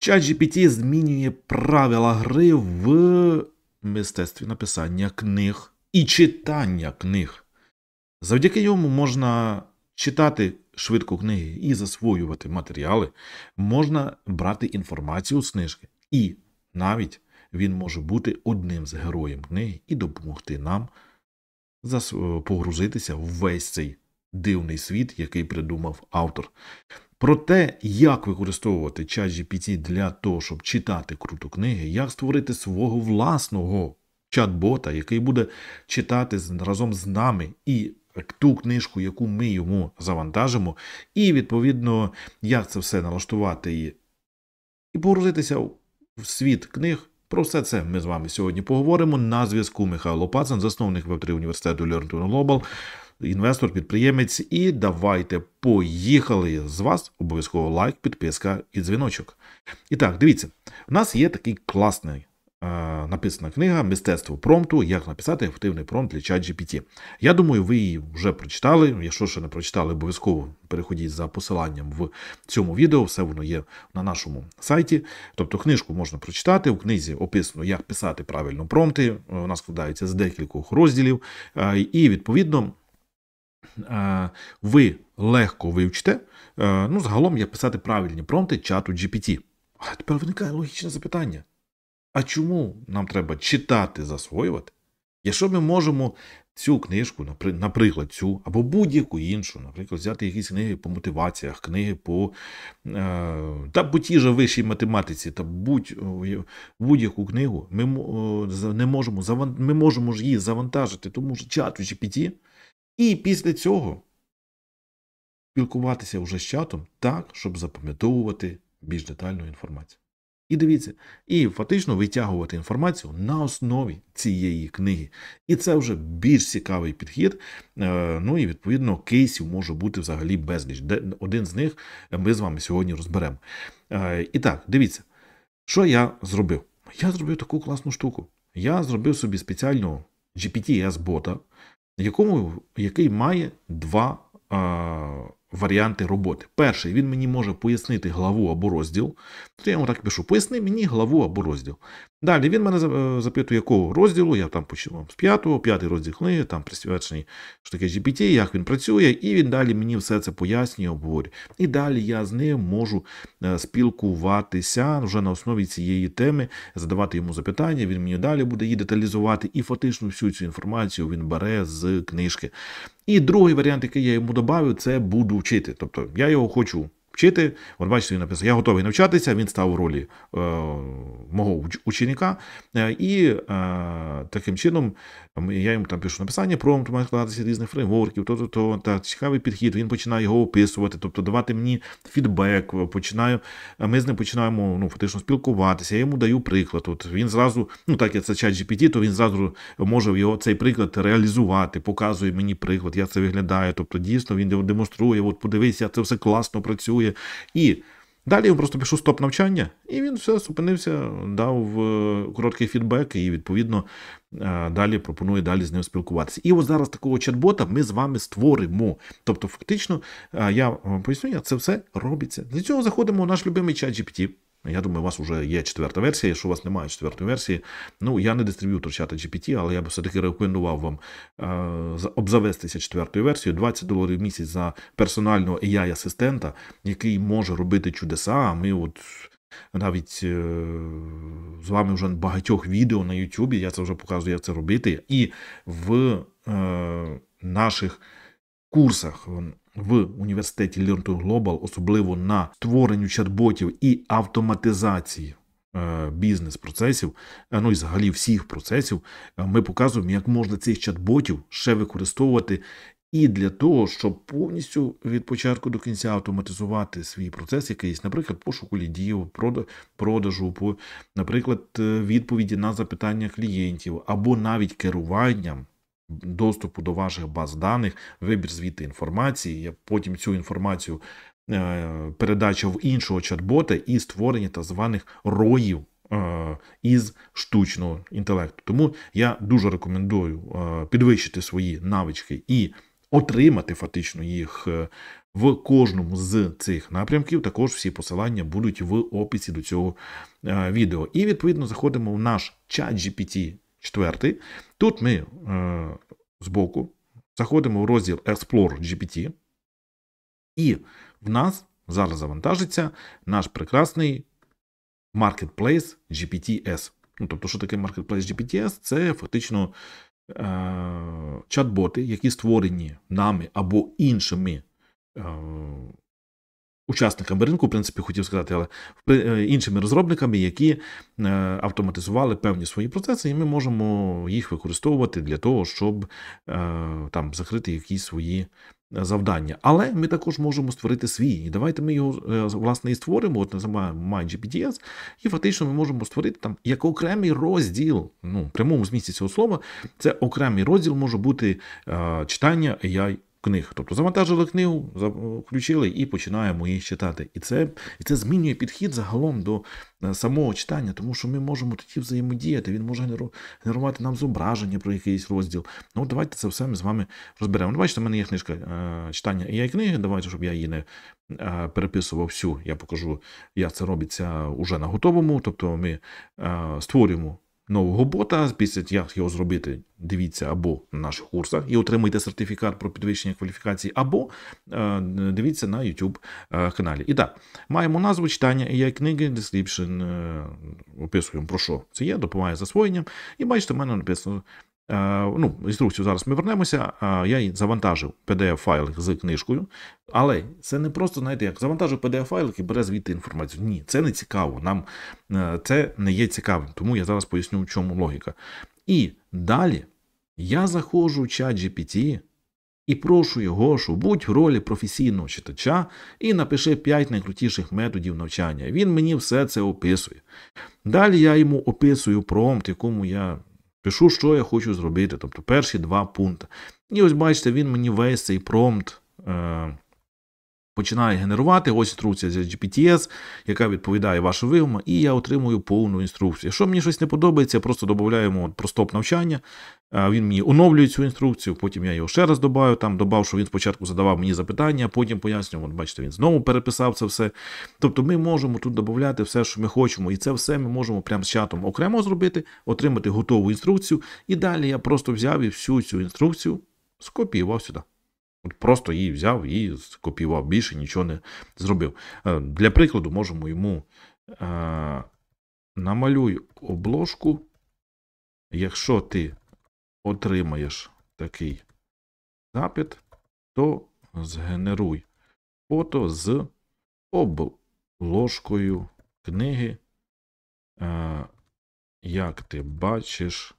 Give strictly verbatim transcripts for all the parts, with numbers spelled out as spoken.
ChatGPT змінює правила гри в мистецтві написання книг і читання книг. Завдяки йому можна читати швидко книги і засвоювати матеріали, можна брати інформацію з книжки. І навіть він може бути одним з героїв книги і допомогти нам погрузитися в весь цей дивний світ, який придумав автор. Про те, як використовувати ChatGPT для того, щоб читати круто книги, як створити свого власного чат-бота, який буде читати разом з нами і ту книжку, яку ми йому завантажимо, і, відповідно, як це все налаштувати і, і погрузитися в світ книг. Про все це ми з вами сьогодні поговоримо. На зв'язку Михайло Пацан, засновник веб три університету Learn to Global, інвестор, підприємець. І давайте поїхали. З вас обов'язково лайк, підписка і дзвіночок. І так, дивіться, у нас є такий класний е, написана книга «Мистецтво промпту. Як написати ефективний промпт для ChatGPT». Я думаю, ви її вже прочитали. Якщо ще не прочитали, обов'язково переходіть за посиланням в цьому відео. Все воно є на нашому сайті. Тобто книжку можна прочитати. У книзі описано, як писати правильно промпти. Вона складається з декількох розділів. Е, і, відповідно, ви легко вивчите, ну, загалом, як писати правильні промпти чату джі пі ті. А тепер виникає логічне запитання. А чому нам треба читати, засвоювати, якщо ми можемо цю книжку, наприклад, цю, або будь-яку іншу, наприклад, взяти якісь книги по мотиваціях, книги по, та по тій же вищій математиці, та будь-яку книгу, ми, не можемо, ми можемо ж її завантажити тому ж чату джі пі ті, і після цього спілкуватися вже з чатом так, щоб запам'ятовувати більш детальну інформацію. І дивіться, і фактично витягувати інформацію на основі цієї книги. І це вже більш цікавий підхід. Ну і, відповідно, кейсів може бути взагалі безліч. Один з них ми з вами сьогодні розберемо. І так, дивіться, що я зробив? Я зробив таку класну штуку. Я зробив собі спеціального джі пі ті ес-бота, якому, який має два а, варіанти роботи. Перший, він мені може пояснити главу або розділ. То я йому так пишу, поясни мені главу або розділ. Далі він мене запитує, якого розділу, я там починав з п'ятого, п'ятий розділ книги, там присвячений, що таке джі пі ті, як він працює, і він далі мені все це пояснює, обговорює. І далі я з ним можу спілкуватися вже на основі цієї теми, задавати йому запитання, він мені далі буде її деталізувати, і фактично всю цю інформацію він бере з книжки. І другий варіант, який я йому додав, це буду вчити. Тобто я його хочу вчити. От бачите, він написав, я готовий навчатися, він став у ролі е, мого ученика. Е, і е, таким чином я йому там пишу написання промпту, має складатися різних фреймворків, то, то, то, та цікавий підхід, він починає його описувати, тобто давати мені фідбек, починаю, ми з ним починаємо ну, фактично спілкуватися, я йому даю приклад. От він зразу, ну так як це чат джі пі ті, то він зразу може його цей приклад реалізувати, показує мені приклад, як це виглядає, тобто дійсно він демонструє, от подивися, це все класно працює. І далі я просто пишу стоп навчання, і він все зупинився, дав короткий фідбек, і, відповідно, далі пропонує далі з ним спілкуватися. І ось зараз такого чат-бота ми з вами створимо. Тобто, фактично, я вам поясню, як це все робиться. Для цього заходимо в наш любимий чат джі пі ті. Я думаю, у вас вже є четверта версія, якщо у вас немає четвертої версії. Ну, я не дистриб'ютор чата джі пі ті, але я б все-таки рекомендував вам е, обзавестися четвертою версією. двадцять доларів в місяць за персонального ей ай-асистента, який може робити чудеса. А ми от навіть е, з вами вже багатьох відео на Ютубі, я це вже показую, як це робити. І в е, наших курсах в університеті Learn to Global, особливо на створенню чат-ботів і автоматизації е, бізнес-процесів, ну і взагалі всіх процесів, ми показуємо, як можна цих чат-ботів ще використовувати і для того, щоб повністю від початку до кінця автоматизувати свій процес якийсь, наприклад, пошуку лідів, продажу, наприклад, відповіді на запитання клієнтів, або навіть керуванням доступу до ваших баз даних, вибір звідти інформації, потім цю інформацію е, передача в іншого чат-бота і створення так званих роїв е, із штучного інтелекту. Тому я дуже рекомендую е, підвищити свої навички і отримати фактично їх В кожному з цих напрямків також всі посилання будуть в описі до цього е, відео. І, відповідно, заходимо в наш чат джі пі ті четвертий. Тут ми е, збоку заходимо в розділ Explore джі пі ті. І в нас зараз завантажиться наш прекрасний Marketplace джі пі ті ес. Ну, тобто, що таке Marketplace джі пі ті ес? Це фактично е- чат-боти, які створені нами або іншими е- учасниками ринку, в принципі, хотів сказати, але е- іншими розробниками, які е- автоматизували певні свої процеси, і ми можемо їх використовувати для того, щоб е- там закрити якісь свої завдання. Але ми також можемо створити свій. І давайте ми його, власне, і створимо, от називаємо MyGPTS, і фактично ми можемо створити там як окремий розділ, ну, в прямому змісті цього слова, це окремий розділ може бути е, читання ей ай книг. Тобто завантажили книгу, включили і починаємо їх читати. І це, і це змінює підхід загалом до самого читання, тому що ми можемо тоді взаємодіяти, він може генерувати нам зображення про якийсь розділ. Ну, давайте це все ми з вами розберемо. Ну, бачите, в мене є книжка е, читання ей ай книги, давайте, щоб я її не е, переписував всю, я покажу, як це робиться уже на готовому, тобто ми е, створюємо нового бота, після як його зробити, дивіться або на наших курсах і отримуйте сертифікат про підвищення кваліфікації, або е, дивіться на YouTube е, каналі. І так, маємо назву читання ей ай книги, description, е, описуємо про що це є, допомагає засвоєнням. І бачите, в мене написано, е, ну, інструкцію зараз ми вернемося, е, я її завантажив пі ді еф-файл з книжкою, але це не просто, знаєте, як завантажив пі ді еф-файл і бере звідти інформацію. Ні, це не цікаво, нам е, це не є цікавим, тому я зараз поясню, в чому логіка. І далі я заходжу в чат джі пі ті і прошу його, що будь в ролі професійного читача і напиши п'ять найкрутіших методів навчання. Він мені все це описує. Далі я йому описую промпт, якому я пишу, що я хочу зробити, тобто перші два пункти. І ось бачите, він мені весь цей промпт е, починає генерувати. Ось інструкція з джі пі ті ес, яка відповідає вашим вимогам, і я отримую повну інструкцію. Якщо мені щось не подобається, я просто додаю про стоп навчання, він мені оновлює цю інструкцію, потім я його ще раз додаю, там додав, що він спочатку задавав мені запитання, а потім пояснював, от бачите, він знову переписав це все. Тобто ми можемо тут додати все, що ми хочемо, і це все ми можемо прямо з чатом окремо зробити, отримати готову інструкцію, і далі я просто взяв і всю цю інструкцію скопіював сюди. От просто її взяв і скопіював, більше нічого не зробив. Для прикладу можемо йому е, намалюй обложку, якщо ти отримаєш такий запит, то згенеруй фото з обложкою книги, е, як ти бачиш,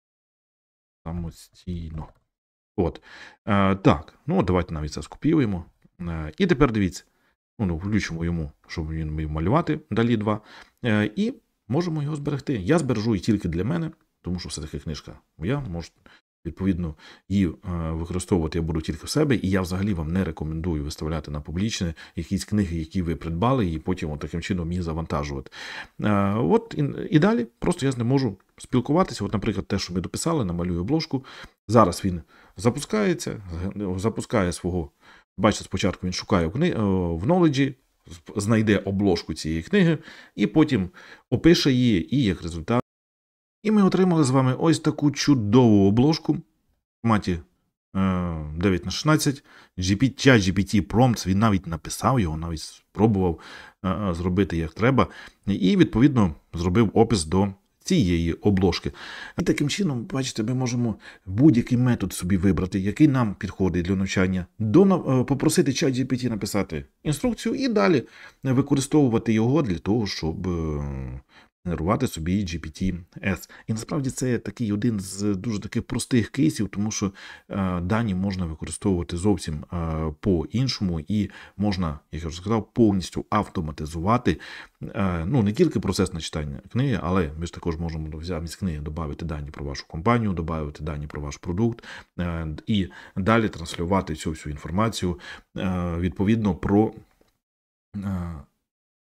самостійно. От. Е, так, ну давайте навіть це скопіюємо. Е, і тепер дивіться, ну, включимо йому, щоб він міг малювати далі два. Е, і можемо його зберегти. Я збережу її тільки для мене, тому що все-таки книжка моя, можу, відповідно, її е, використовувати я буду тільки в себе, і я взагалі вам не рекомендую виставляти на публічне якісь книги, які ви придбали, і потім от таким чином їх завантажувати. Е, от і, і далі просто я з ним можу спілкуватися. От, наприклад, те, що ми дописали, намалюю обложку. Зараз він запускається, запускає свого, бачите, спочатку він шукає в, кни... в knowledge, знайде обложку цієї книги, і потім опише її, і як результат. І ми отримали з вами ось таку чудову обложку в форматі дев'ять на шістнадцять. чат джі пі ті Prompts, він навіть написав його, навіть спробував зробити як треба. І, відповідно, зробив опис до цієї обложки. І таким чином, бачите, ми можемо будь-який метод собі вибрати, який нам підходить для навчання, до, попросити чат джі пі ті написати інструкцію і далі використовувати його для того, щоб генерувати собі джі пі ті ес. І насправді це такий один з дуже таких простих кейсів, тому що е, дані можна використовувати зовсім е, по-іншому і можна, як я вже сказав, повністю автоматизувати е, ну, не тільки процес начитання книги, але ми ж також можемо замість книги додати дані про вашу компанію, додати дані про ваш продукт е, і далі транслювати цю всю інформацію е, відповідно про е,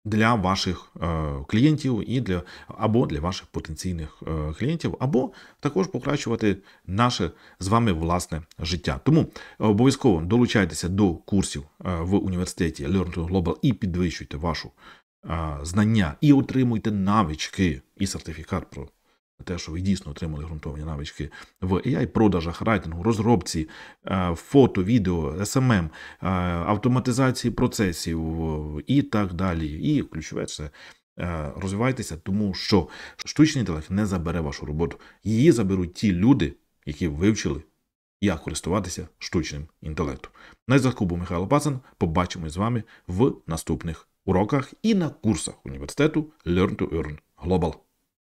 для ваших е, клієнтів і для, або для ваших потенційних е, клієнтів, або також покращувати наше з вами власне життя. Тому обов'язково долучайтеся до курсів е, в університеті Learn to Global і підвищуйте вашу е, знання і отримуйте навички і сертифікат про те, що ви дійсно отримали ґрунтовні навички в ей ай, продажах, райтингу, розробці, фото, відео, ес ем ем, автоматизації процесів і так далі. І ключове – це розвивайтеся, тому що штучний інтелект не забере вашу роботу. Її заберуть ті люди, які вивчили, як користуватися штучним інтелектом. На зв'язку був Михайло Пацан. Побачимось з вами в наступних уроках і на курсах університету Learn to Earn Global.